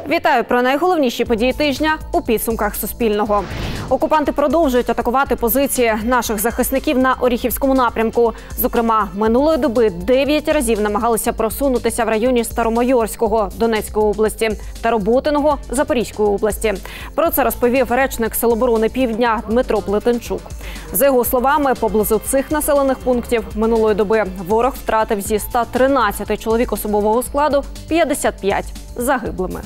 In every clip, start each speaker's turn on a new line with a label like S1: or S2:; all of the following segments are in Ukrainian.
S1: Вітаю про найголовніші події тижня у підсумках Суспільного. Окупанти продовжують атакувати позиції наших захисників на Оріхівському напрямку. Зокрема, минулої доби 9 разів намагалися просунутися в районі Старомайорського Донецької області та Роботиного Запорізької області. Про це розповів речник Сил оборони Півдня Дмитро Плетенчук. За його словами, поблизу цих населених пунктів минулої доби ворог втратив зі 113 чоловік особового складу 55 загиблими.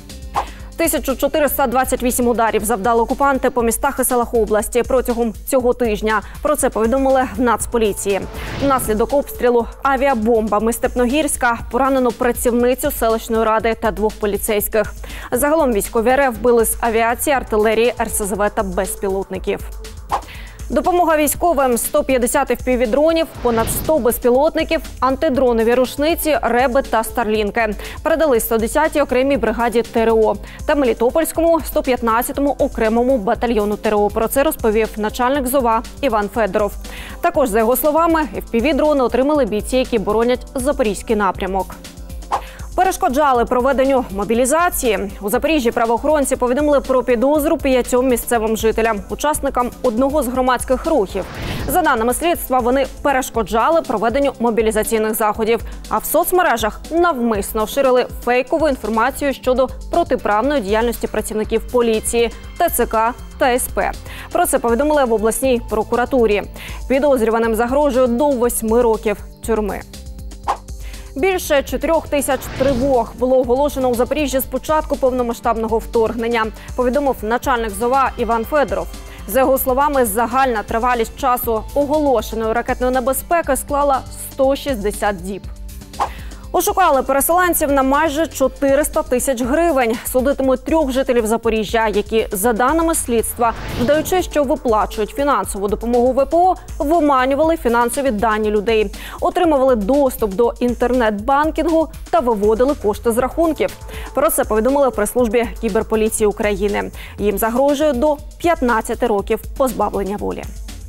S1: 1428 ударів завдали окупанти по містах і селах області протягом цього тижня. Про це повідомили в Нацполіції. Внаслідок обстрілу авіабомбами Степногірська поранено працівницю селищної ради та 2 поліцейських. Загалом військові РФ били з авіації, артилерії, РСЗВ та безпілотників. Допомога військовим – 150 FPV-дронів, понад 100 безпілотників, антидронові рушниці, реби та старлінки. Передали 110-й окремій бригаді ТРО та Мелітопольському 115-му окремому батальйону ТРО. Про це розповів начальник ЗОВА Іван Федоров. Також, за його словами, FPV-дрони отримали бійці, які боронять Запорізький напрямок. Перешкоджали проведенню мобілізації. У Запоріжжі правоохоронці повідомили про підозру 5 місцевим жителям, учасникам одного з громадських рухів. За даними слідства, вони перешкоджали проведенню мобілізаційних заходів, а в соцмережах навмисно ширили фейкову інформацію щодо протиправної діяльності працівників поліції, ТЦК та СП. Про це повідомили в обласній прокуратурі. Підозрюваним загрожує до 8 років тюрми. Більше 4 тисяч тривог було оголошено у Запоріжжі з початку повномасштабного вторгнення, повідомив начальник ЗОВА Іван Федоров. За його словами, загальна тривалість часу оголошеної ракетної небезпеки склала 160 діб. Ошукали переселенців на майже 400 тисяч гривень. Судитимуть 3 жителів Запоріжжя, які, за даними слідства, вдаючи, що виплачують фінансову допомогу ВПО, виманювали фінансові дані людей, отримували доступ до інтернет-банкінгу та виводили кошти з рахунків. Про це повідомили в прес-службі Кіберполіції України. Їм загрожує до 15 років позбавлення волі.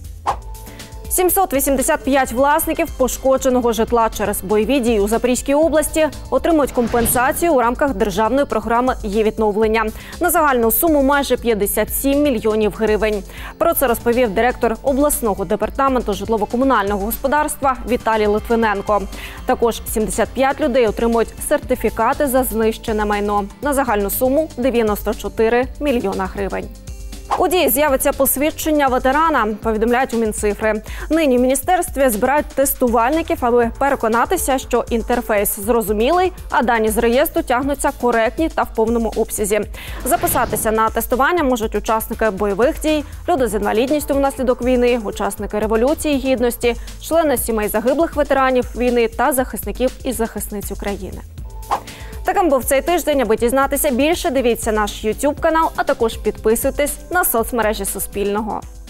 S1: 785 власників пошкодженого житла через бойові дії у Запорізькій області отримують компенсацію у рамках державної програми «Є-відновлення» на загальну суму майже 57 мільйонів гривень. Про це розповів директор обласного департаменту житлово-комунального господарства Віталій Литвиненко. Також 75 людей отримують сертифікати за знищене майно на загальну суму 94 мільйона гривень. У дії з'явиться посвідчення ветерана, повідомляють у Мінцифри. Нині в міністерстві збирають тестувальників, аби переконатися, що інтерфейс зрозумілий, а дані з реєстру тягнуться коректні та в повному обсязі. Записатися на тестування можуть учасники бойових дій, люди з інвалідністю внаслідок війни, учасники Революції Гідності, члени сімей загиблих ветеранів війни та захисників і захисниць України. Таким був цей тиждень. Аби дізнатися більше, дивіться наш YouTube канал, а також підписуйтесь на соцмережі Суспільного.